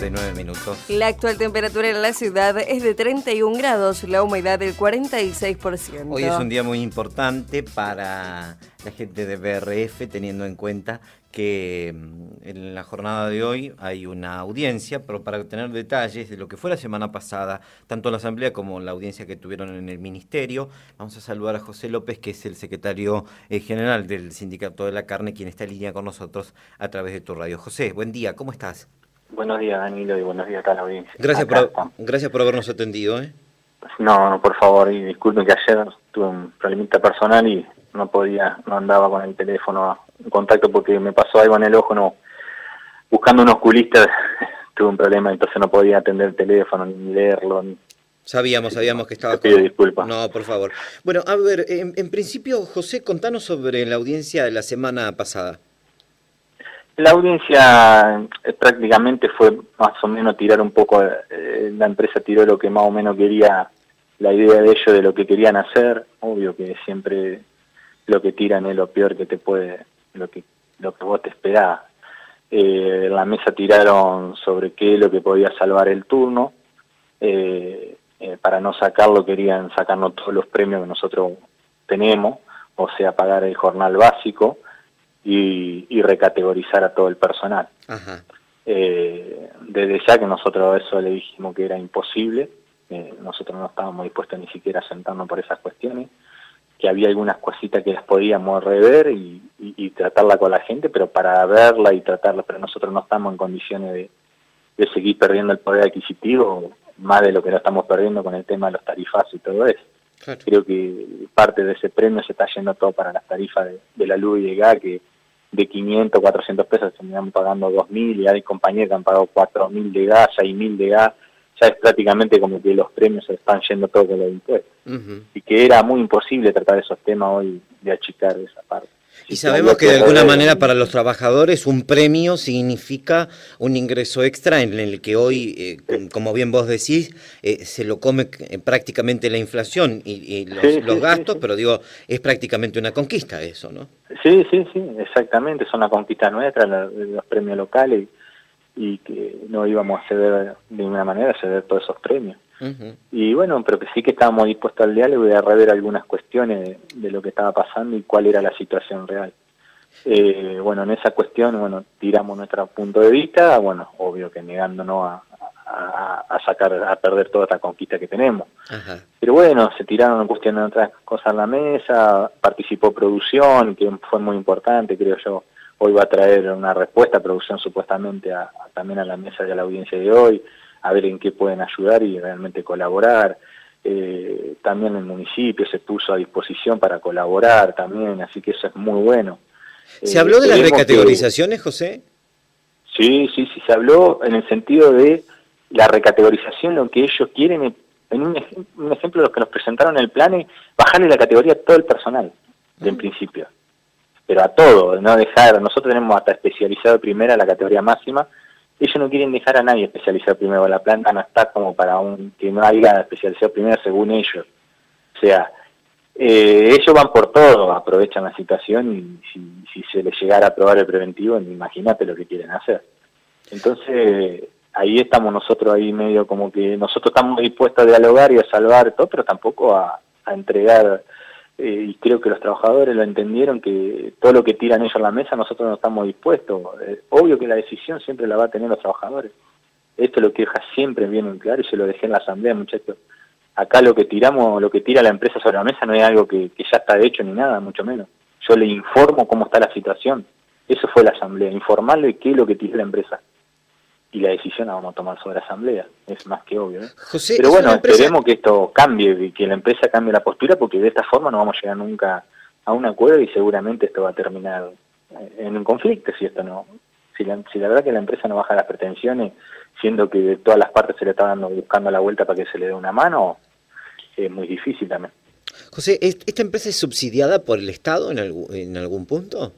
9:59. La actual temperatura en la ciudad es de 31 grados, la humedad del 46%. Hoy es un día muy importante para la gente de BRF, teniendo en cuenta que en la jornada de hoy hay una audiencia, pero para tener detalles de lo que fue la semana pasada, tanto en la Asamblea como en la audiencia que tuvieron en el Ministerio, vamos a saludar a José López, que es el secretario general del Sindicato de la Carne, quien está en línea con nosotros a través de tu radio. José, buen día, ¿cómo estás? Buenos días, Danilo, y buenos días a toda la audiencia. Gracias por habernos atendido. No, por favor, y disculpen que ayer tuve un problemita personal y no andaba con el teléfono en contacto porque me pasó algo en el ojo, buscando un oculista tuve un problema, entonces no podía atender el teléfono, ni leerlo. Sabíamos que estaba... Te pido disculpas. No, por favor. Bueno, a ver, en principio, José, contanos sobre la audiencia de la semana pasada. La audiencia prácticamente fue más o menos tirar un poco, la empresa tiró lo que más o menos quería, la idea de ellos de lo que querían hacer. Obvio que siempre lo que tiran es lo peor que te puede, lo que vos te esperás. En la mesa tiraron sobre qué es lo que podía salvar el turno. Para no sacarlo querían sacarnos todos los premios que nosotros tenemos, o sea, pagar el jornal básico y recategorizar a todo el personal. Ajá. Desde ya que nosotros eso le dijimos que era imposible, nosotros no estábamos dispuestos ni siquiera a sentarnos por esas cuestiones, que había algunas cositas que las podíamos rever y tratarla con la gente, pero para verla y tratarla, pero nosotros no estamos en condiciones de seguir perdiendo el poder adquisitivo, más de lo que lo estamos perdiendo con el tema de los tarifazos y todo eso. Claro. Creo que parte de ese premio se está yendo todo para las tarifas de la luz y de gas, que de 500, 400 pesos terminamos pagando 2.000, y hay compañías que han pagado 4.000 de gas, 6.000 de gas. Ya es prácticamente como que los premios se están yendo todo con los impuestos. Y que era muy imposible tratar esos temas hoy, de achicar esa parte. Y sabemos que de alguna manera para los trabajadores un premio significa un ingreso extra en el que hoy, como bien vos decís, se lo come prácticamente la inflación y los gastos, pero digo, es prácticamente una conquista eso, ¿no? Sí, exactamente, es una conquista nuestra, los premios locales, y que no íbamos a ceder de ninguna manera, a ceder todos esos premios. Y bueno, pero que sí que estábamos dispuestos al diálogo y a rever algunas cuestiones de lo que estaba pasando y cuál era la situación real. Bueno, en esa cuestión, tiramos nuestro punto de vista, obvio que negándonos a perder toda esta conquista que tenemos. Ajá. Pero bueno, se tiraron cuestiones otras cosas en la mesa, participó producción, que fue muy importante, creo yo. Hoy va a traer una respuesta, producción supuestamente, también a la mesa de la audiencia de hoy, a ver en qué pueden ayudar y realmente colaborar. También el municipio se puso a disposición para colaborar también, así que eso es muy bueno. ¿Se habló de las recategorizaciones, José? Sí, se habló en el sentido de la recategorización, lo que ellos quieren, en un ejemplo, los que nos presentaron el plan es bajarle la categoría a todo el personal, en principio. Pero a todo, no dejar, nosotros tenemos hasta especializado primera, la categoría máxima, ellos no quieren dejar a nadie especializado primero, la planta no está como para que no haya especializado primero según ellos. O sea, ellos van por todo, aprovechan la situación y si se les llegara a aprobar el preventivo, imagínate lo que quieren hacer. Entonces, ahí estamos nosotros ahí medio como que nosotros estamos dispuestos a dialogar y a salvar todo, pero tampoco a entregar... y creo que los trabajadores lo entendieron, que todo lo que tiran ellos a la mesa nosotros no estamos dispuestos. Obvio que la decisión siempre la va a tener los trabajadores. Esto es lo que deja siempre bien en claro y se lo dejé en la asamblea, muchachos. Acá lo que tiramos, lo que tira la empresa sobre la mesa no es algo que ya está hecho ni nada, mucho menos. Yo le informo cómo está la situación. Eso fue la asamblea, informarle qué es lo que tira la empresa. Y la decisión la vamos a tomar sobre la asamblea, es más que obvio, ¿eh? José, pero bueno, esperemos que esto cambie, que la empresa cambie la postura, porque de esta forma no vamos a llegar nunca a un acuerdo y seguramente esto va a terminar en un conflicto si esto no, si la verdad que la empresa no baja las pretensiones, siendo que de todas las partes se le está buscando la vuelta para que se le dé una mano, es muy difícil también. José, ¿esta empresa es subsidiada por el Estado en algún punto?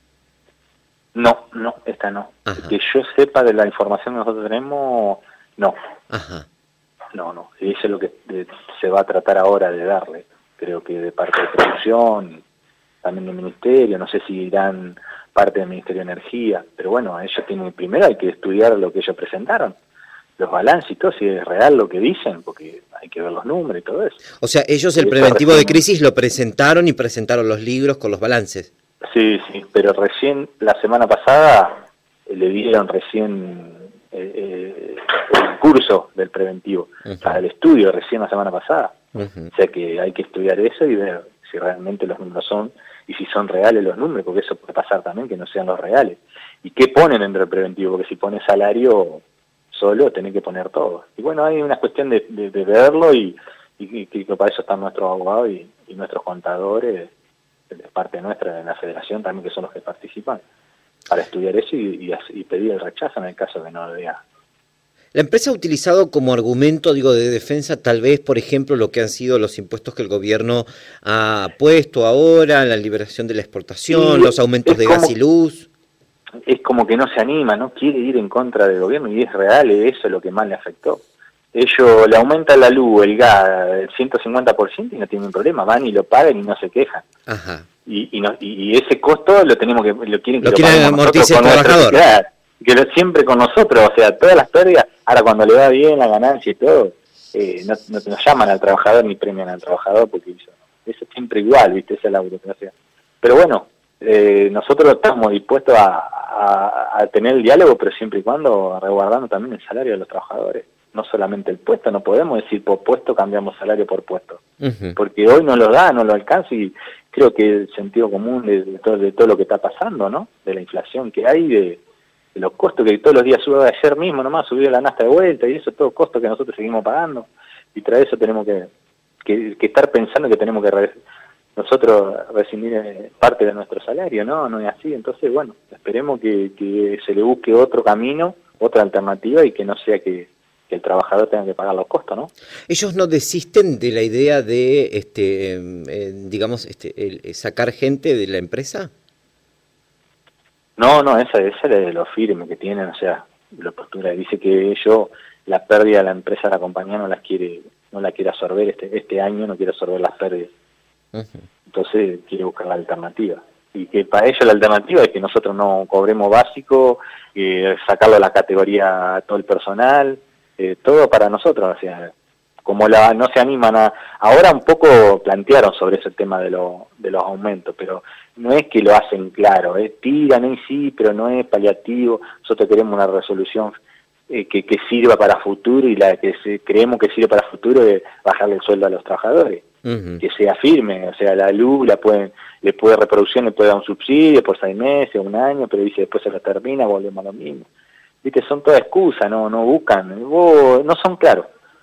No, esta no. Ajá. Que yo sepa de la información que nosotros tenemos, no. Ajá. No. Y eso es lo que se va a tratar ahora de darle. Creo que de parte de producción, también del ministerio, no sé si irán parte del Ministerio de Energía, pero bueno, ellos tienen, primero hay que estudiar lo que ellos presentaron. los balances y todo, si es real lo que dicen, porque hay que ver los números y todo eso. O sea, ellos el preventivo de crisis lo presentaron y presentaron los libros con los balances. Sí, pero recién, la semana pasada, le dieron recién el curso del preventivo, o sea, el estudio recién la semana pasada. O sea que hay que estudiar eso y ver si realmente los números son, y si son reales los números, porque eso puede pasar también, que no sean los reales. ¿Y qué ponen dentro del preventivo? Porque si pones salario solo, tenés que poner todo. Y bueno, hay una cuestión de verlo y para eso están nuestros abogados y nuestros contadores, de parte nuestra, de la federación también, que son los que participan, para estudiar eso y pedir el rechazo en el caso de no lo vea. La empresa ha utilizado como argumento, digo, de defensa, tal vez, por ejemplo, lo que han sido los impuestos que el gobierno ha puesto ahora, la liberación de la exportación, los aumentos de gas y luz. Es como que no se anima, no quiere ir en contra del gobierno, y es real, eso es lo que más le afectó. Ellos le aumentan la luz, el gas, el 150% y no tienen problema, van y lo pagan y no se quejan. Ajá. Y ese costo lo quieren que lo quieren amortizar el trabajador. Siempre con nosotros, o sea, todas las pérdidas, ahora cuando le va bien la ganancia y todo, no nos llaman al trabajador ni premian al trabajador, porque eso es siempre igual, ¿viste? Esa es la burocracia. Pero bueno, nosotros estamos dispuestos a tener el diálogo, pero siempre y cuando resguardando también el salario de los trabajadores. No solamente el puesto, no podemos decir por puesto cambiamos salario por puesto, porque hoy no lo da, no lo alcanza, y creo que el sentido común de todo lo que está pasando, ¿no? De la inflación que hay, de los costos que todos los días sube, ayer mismo nomás subió la nafta de vuelta, y eso todo costos que nosotros seguimos pagando, y tras eso tenemos que estar pensando que tenemos que nosotros rescindir parte de nuestro salario, no es así. Entonces, bueno, esperemos que se le busque otro camino, otra alternativa, y que no sea que el trabajador tenga que pagar los costos, ¿no? ¿Ellos no desisten de la idea de, sacar gente de la empresa? No, esa es de lo firme que tienen, o sea, la postura. Dice que ellos, la pérdida de la empresa, la compañía no la quiere absorber este año, no quiere absorber las pérdidas. Entonces quiere buscar la alternativa. Y que para ellos la alternativa es que nosotros no cobremos básico, sacarlo a la categoría a todo el personal, todo para nosotros, o sea, como no se animan ahora un poco plantearon sobre ese tema de los aumentos, pero no es que lo hacen claro, tiran y sí, pero no es paliativo. Nosotros queremos una resolución que sirva para futuro, y la que creemos que sirve para futuro es bajarle el sueldo a los trabajadores, que sea firme, o sea, la luz reproducción le puede dar un subsidio por 6 meses, 1 año, pero dice después se lo termina, volvemos a lo mismo. Viste, son todas excusas, no buscan, no son claros.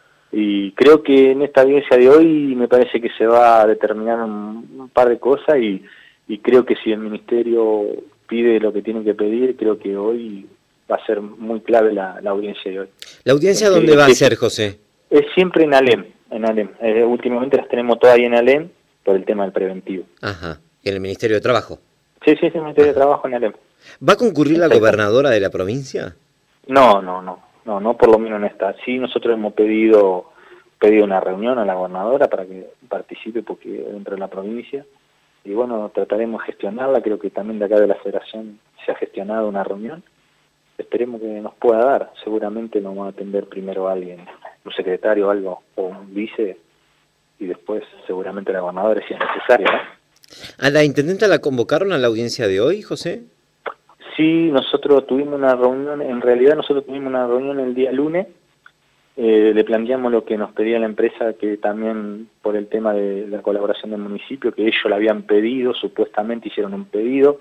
Y creo que en esta audiencia de hoy me parece que se va a determinar un par de cosas, y creo que si el Ministerio pide lo que tiene que pedir, creo que hoy va a ser muy clave la audiencia de hoy. ¿La audiencia dónde va a ser, José? Es siempre en ALEM. Últimamente las tenemos todas ahí en ALEM por el tema del preventivo. Ajá, ¿en el Ministerio de Trabajo? Sí, el Ministerio de Trabajo en ALEM. ¿Va a concurrir la gobernadora de la provincia? No, por lo menos en esta. Sí, nosotros hemos pedido una reunión a la gobernadora para que participe, porque dentro de la provincia, y bueno, trataremos de gestionarla. Creo que también de acá de la federación se ha gestionado una reunión. Esperemos que nos pueda dar. Seguramente nos va a atender primero alguien, un secretario o algo, o un vice, y después seguramente la gobernadora si es necesario, ¿no? ¿A la intendenta la convocaron a la audiencia de hoy, José? Sí, nosotros tuvimos una reunión, en realidad nosotros tuvimos una reunión el día lunes, le planteamos lo que nos pedía la empresa, que también por el tema de la colaboración del municipio, que ellos la habían pedido, supuestamente hicieron un pedido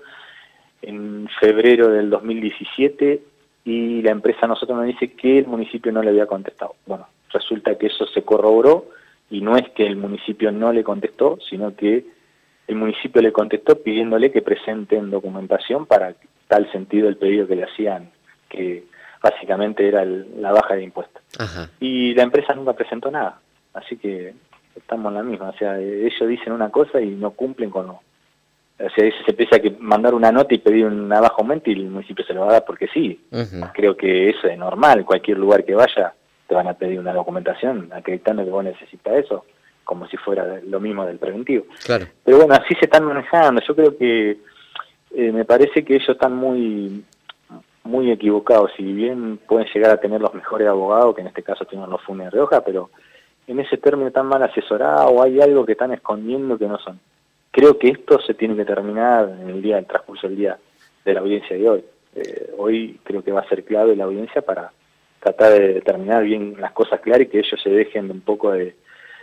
en febrero del 2017, y la empresa a nosotros nos dice que el municipio no le había contestado. Bueno, resulta que eso se corroboró, y no es que el municipio no le contestó, sino que el municipio le contestó pidiéndole que presenten documentación para tal sentido el pedido que le hacían, que básicamente era la baja de impuestos. Ajá. Y la empresa nunca presentó nada, así que estamos en la misma. O sea, ellos dicen una cosa y no cumplen con lo... O sea, se empieza a mandar una nota y pedir un bajo aumento, y el municipio se lo va a dar porque sí. Creo que eso es normal, cualquier lugar que vaya te van a pedir una documentación acreditando que vos necesitas eso, como si fuera lo mismo del preventivo. Claro. Pero bueno, así se están manejando. Yo creo que me parece que ellos están muy muy equivocados. Si bien pueden llegar a tener los mejores abogados, que en este caso tienen los Funes de Rioja, pero en ese término tan mal asesorado, o hay algo que están escondiendo que no son. Creo que esto se tiene que terminar en el transcurso del día de la audiencia de hoy. Hoy creo que va a ser clave la audiencia para tratar de determinar bien las cosas claras y que ellos se dejen un poco de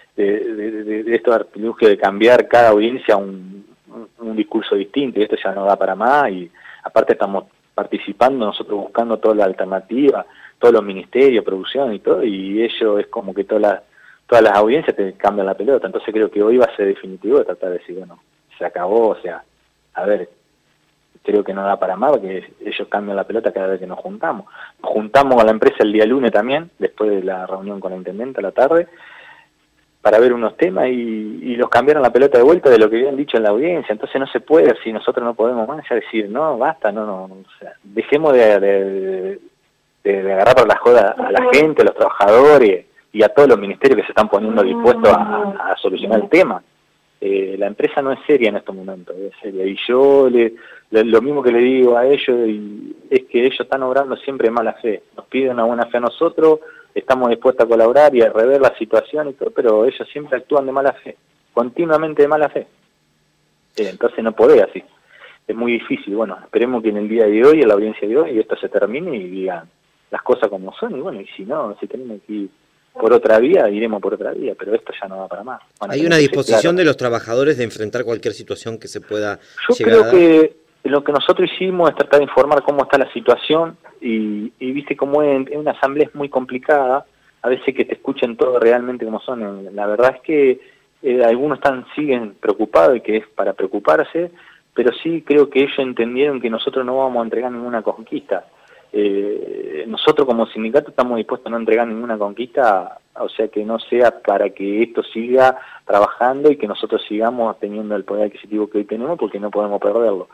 estos artilugios de cambiar cada audiencia a un discurso distinto, y esto ya no da para más, y aparte estamos participando nosotros buscando toda la alternativa, todos los ministerios, producción y todo, y ellos es como que todas las audiencias te cambian la pelota. Entonces creo que hoy va a ser definitivo de tratar de decir, bueno, se acabó, o sea, a ver, creo que no da para más, porque ellos cambian la pelota cada vez que nos juntamos. Nos juntamos con la empresa el día lunes también, después de la reunión con la intendente a la tarde, para ver unos temas, y los cambiaron la pelota de vuelta de lo que habían dicho en la audiencia. Entonces no se puede, si nosotros no podemos más, ya decir, no, basta, no, o sea, dejemos de agarrar por la joda a la gente, a los trabajadores y a todos los ministerios que se están poniendo dispuestos a solucionar el tema. La empresa no es seria en estos momentos, es seria, y yo lo mismo que le digo a ellos es que ellos están obrando siempre de mala fe, nos piden una buena fe a nosotros, estamos dispuestos a colaborar y a rever la situación y todo, pero ellos siempre actúan de mala fe, continuamente de mala fe. Entonces no podés así, es muy difícil. Bueno, esperemos que en el día de hoy, en la audiencia de hoy, esto se termine y digan las cosas como son, y bueno, y si no, si tenemos que ir por otra vía, iremos por otra vía, pero esto ya no va para más. Bueno, ¿hay una disposición de los trabajadores de enfrentar cualquier situación que se pueda llegar a dar? Yo creo que lo que nosotros hicimos es tratar de informar cómo está la situación, y viste cómo en una asamblea es muy complicada, a veces que te escuchen todo realmente como son. La verdad es que algunos siguen preocupados, y que es para preocuparse, pero sí creo que ellos entendieron que nosotros no vamos a entregar ninguna conquista. Nosotros como sindicato estamos dispuestos a no entregar ninguna conquista, o sea, que no sea para que esto siga trabajando y que nosotros sigamos teniendo el poder adquisitivo que hoy tenemos, porque no podemos perderlo.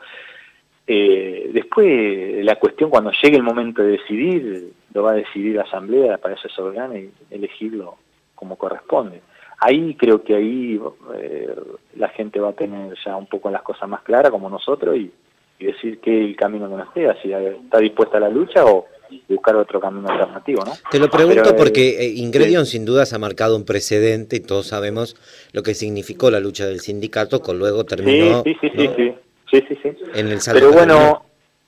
Después la cuestión, cuando llegue el momento de decidir, lo va a decidir la asamblea, para eso es soberana, y elegirlo como corresponde. Ahí creo que la gente va a tener ya un poco las cosas más claras, como nosotros, y decir que el camino que nos queda, si está dispuesta a la lucha o buscar otro camino alternativo, ¿no? Te lo pregunto porque Ingredion sin dudas ha marcado un precedente, y todos sabemos lo que significó la lucha del sindicato, con luego terminó sí. en el salto. Pero bueno,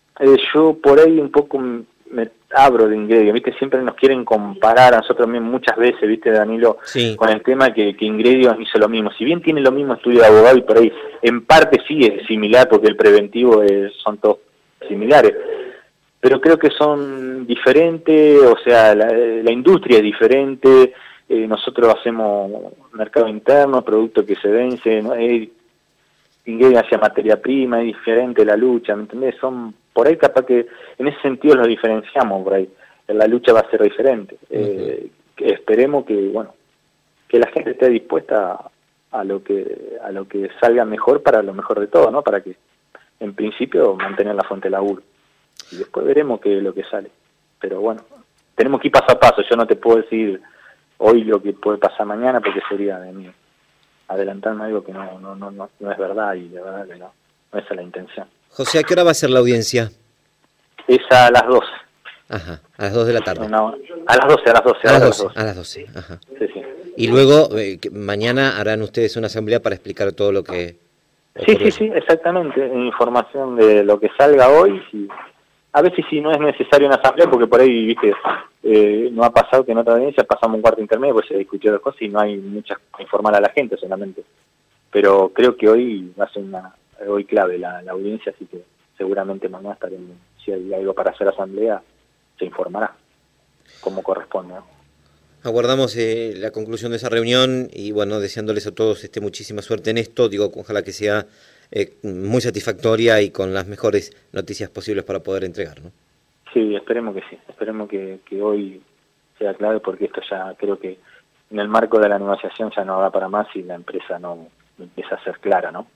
yo por ahí un poco me abro de Ingredion, ¿viste? Siempre nos quieren comparar a nosotros mismos muchas veces, ¿viste, Danilo? Sí. Con el tema que Ingredion hizo lo mismo. Si bien tiene lo mismo estudio de abogado, y por ahí en parte sí es similar, porque el preventivo son todos similares, pero creo que son diferentes, o sea, la industria es diferente, nosotros hacemos mercado interno, productos que se vencen, ¿no? Ingredion hacia materia prima, es diferente la lucha, ¿me entendés? Son por ahí capaz que en ese sentido los diferenciamos por ahí, la lucha va a ser diferente. Esperemos que la gente esté dispuesta a lo que salga mejor, para lo mejor de todo, ¿no? Para que en principio mantener la fuente de laburo, y después veremos qué es lo que sale. Pero bueno, tenemos que ir paso a paso. Yo no te puedo decir hoy lo que puede pasar mañana, porque sería de mí adelantarme algo que no es verdad, y de verdad que no esa es la intención. José, ¿a qué hora va a ser la audiencia? Es a las 12. Ajá, a las 2 de la tarde. A las 12. A las 12, ajá. Sí. Y luego, mañana harán ustedes una asamblea para explicar todo lo que... Sí, exactamente. Información de lo que salga hoy. A veces si no es necesario una asamblea, porque por ahí, viste, no ha pasado que en otra audiencia pasamos un cuarto intermedio, pues se discutió dos cosas y no hay mucha informar a la gente solamente. Pero creo que hoy va a ser hoy clave la audiencia, así que seguramente mañana estaremos, si hay algo para hacer asamblea, se informará como corresponde, ¿no? Aguardamos la conclusión de esa reunión, y bueno, deseándoles a todos muchísima suerte en esto. Digo, ojalá que sea muy satisfactoria y con las mejores noticias posibles para poder entregar, ¿no? Sí, esperemos que sí. Esperemos que hoy sea clave, porque esto ya creo que en el marco de la negociación ya no va para más, y la empresa no empieza a ser clara, ¿no?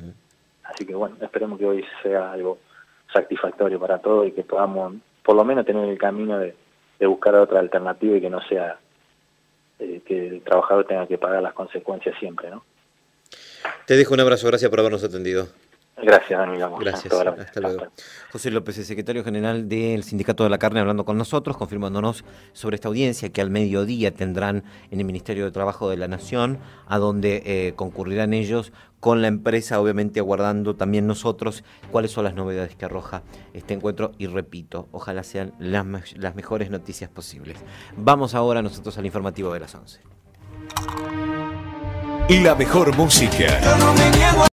Así que bueno, esperemos que hoy sea algo satisfactorio para todos, y que podamos por lo menos tener el camino de buscar otra alternativa, y que no sea que el trabajador tenga que pagar las consecuencias siempre, ¿no? Te dejo un abrazo, gracias por habernos atendido. Gracias, Daniela. Gracias, hasta luego. José López, el secretario general del Sindicato de la Carne, hablando con nosotros, confirmándonos sobre esta audiencia que al mediodía tendrán en el Ministerio de Trabajo de la Nación, a donde concurrirán ellos con la empresa, obviamente aguardando también nosotros cuáles son las novedades que arroja este encuentro. Y repito, ojalá sean las mejores noticias posibles. Vamos ahora nosotros al informativo de las 11. La mejor música.